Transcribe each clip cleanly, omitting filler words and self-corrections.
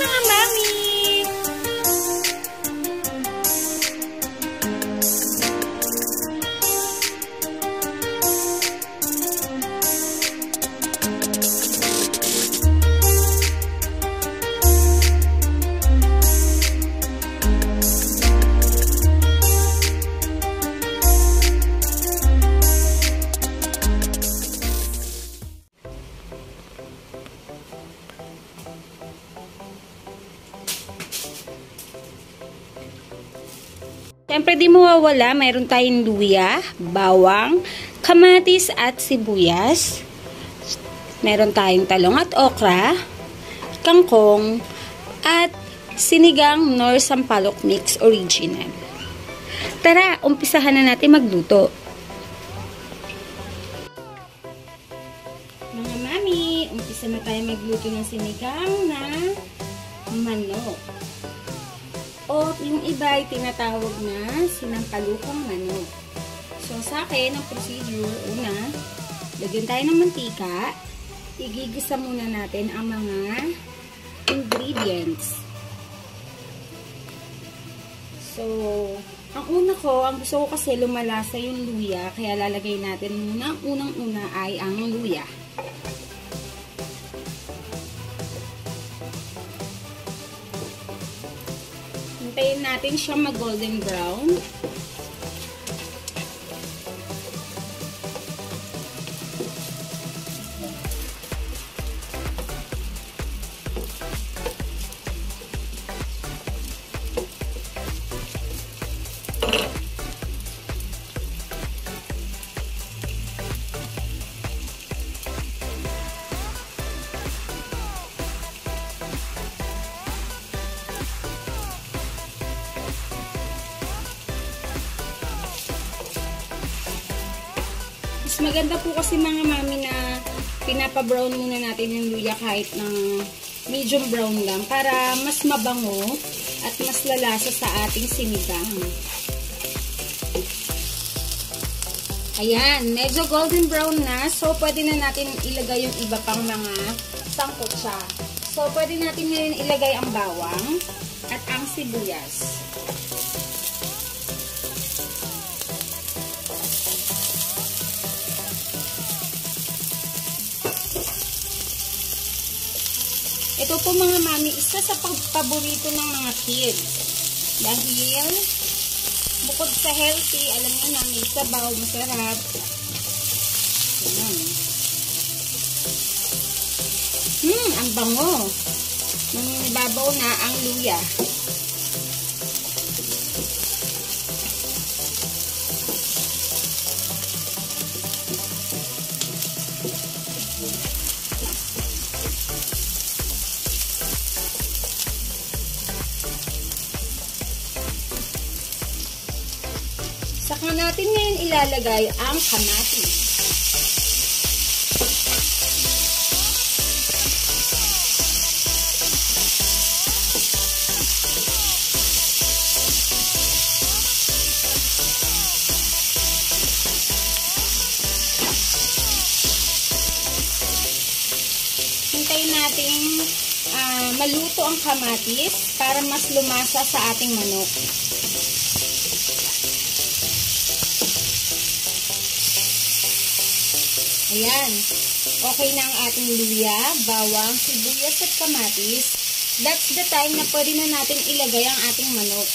mga mami! Siyempre di mawawala, mayroon tayong luya, bawang, kamatis at sibuyas. Meron tayong talong at okra, kangkong, at sinigang nor sampalok mix original. Tara, umpisahan na natin magluto. Mga mami, umpisa na tayo magluto ng sinigang na manok. O yung iba ay tinatawag na sinampalukang manok. So sa akin, ang procedure, una, lagyan tayo ng mantika. Igigisa muna natin ang mga ingredients. So, ang gusto ko kasi lumalasa yung luya, kaya lalagay natin muna, unang-una ay ang luya. Hintayin natin siya mag-golden brown. Mas maganda po kasi mga mami na pinapa-brown muna natin yung luya kahit ng medium brown lang para mas mabango at mas lalasa sa ating sinigang. Ayan, medyo golden brown na. So, pwede na natin ilagay yung iba pang mga sangkot siya. So, pwede natin ngayon ilagay ang bawang at ang sibuyas. Ito po mga mami, isa sa paborito ng mga kids. Dahil, bukod sa healthy, alam niyo na, may sabaw, masarap. Ayan. Ang bango. Nung ibabaw na ang luya. Saka natin ngayon ilalagay ang kamatis. Hintayin natin maluto ang kamatis para mas lumasa sa ating manok. Ayan. Okay na ang ating luya, bawang, sibuyas at kamatis. That's the time na pwede na natin ilagay ang ating manok.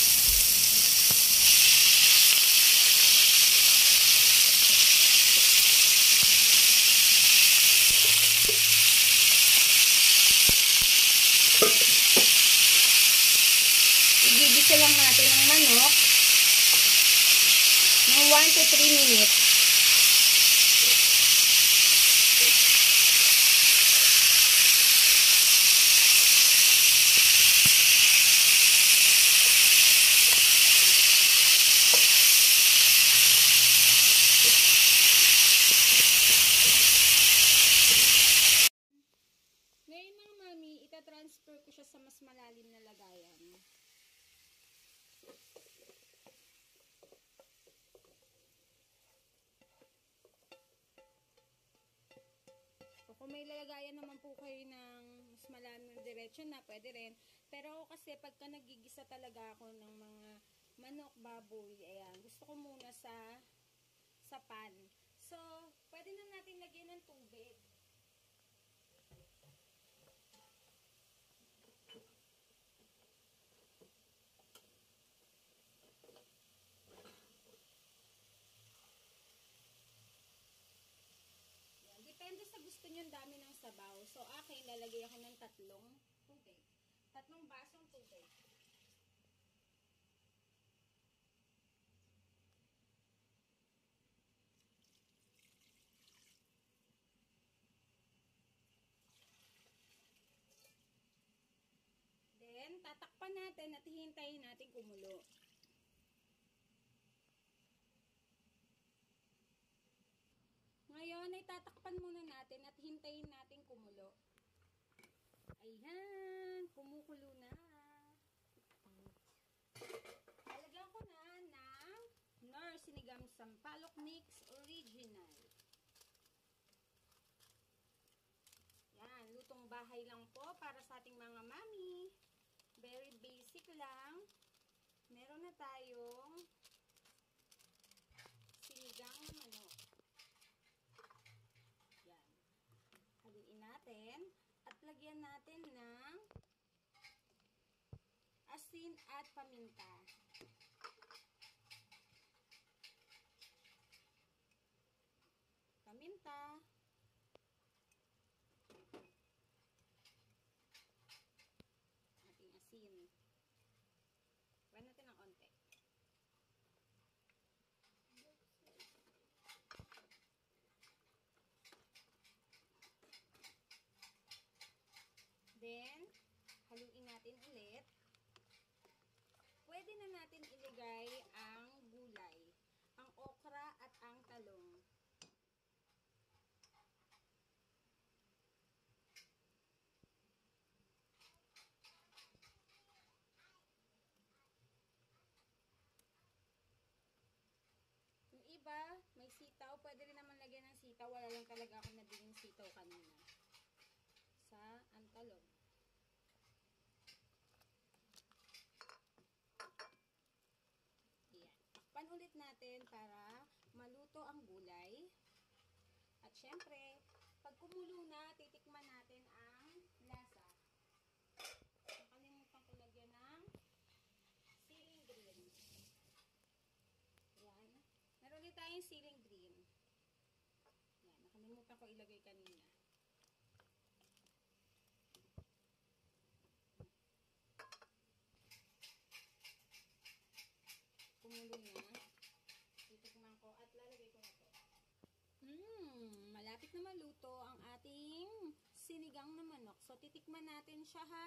Igigisa lang natin ang manok ng 1 to 3 minutes. Ngayon mga mami, itatransfer ko siya sa mas malalim na lagayan. O kung may lagayan naman po kayo ng mas malalim na lechon na, pwede rin. Pero kasi pagka nagigisa talaga ako ng mga manok, baboy, ayan, gusto ko muna sa pan. So, pwede na natin lagyan ng tubig. Depende sa gusto nyo dami ng sabaw. So, akin, lalagay ako ng 3 tubig. 3 basong tubig. Then, tatakpan natin at hihintayin natin kumulo. Ngayon ay tatakpan muna natin at hintayin natin kumulo. Ayan, kumukulo na. Lalagyan ko na ng Knorr Sinigang Sampalok Mix Original. Yan, lutong bahay lang po para sa ating mga mami. Very basic lang. Meron na tayong sinigang na manok. Yan. Haluin natin at lagyan natin ng asin at paminta. Paminta. Ating asin. Huwag natin ng onte. Then, haluin natin ulit. Pwede na natin ilagay ang gulay, ang okra at ang talong. Yung iba, may sitaw. Pwede rin naman lagyan ng sitaw. Wala lang talaga ako nabiling sitaw kanina. Sa antalog. Ayan. Takpan ulit natin para maluto ang gulay. At syempre, pag kumulo na, titikman natin ang lasa. Nakalimutan ko lagyan ng siling green. Ayan. Meron ulit tayong siling green. Ayan. Nakalimutan ko ilagay kanina. Kumulo na. Titikman ko at lalagay ko na to. Malapit na maluto ang ating sinigang na manok. So, titikman natin siya, ha?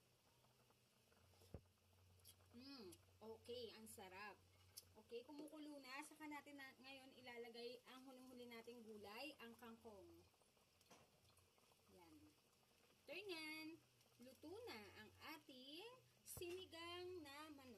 Okay, ang sarap. Okay, kumukulo na. Saka natin ngayon ilalagay ang huling-huli nating gulay, ang kangkong. Yan. After nyan, luto na ang ating sinigang na manok.